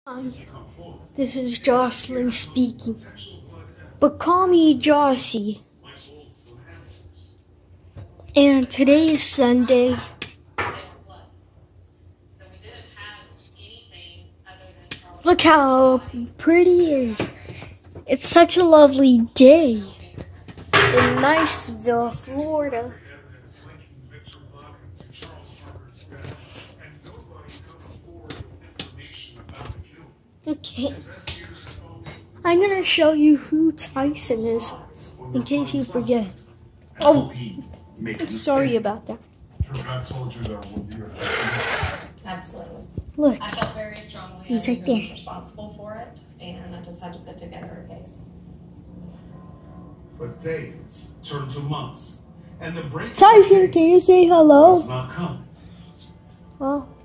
Hi, this is Jocelyn speaking, but call me Jossie. And today is Sunday. Look how pretty it is. It's such a lovely day in Niceville, Florida. Okay, I'm gonna show you who Thaison is, in case you forget. Oh, sorry about that. Absolutely. Look, I felt very strongly he's right there. Responsible for it, and I just had to put together a case. But days turned to months, and the break. Thaison, can you say hello? Not coming. Well.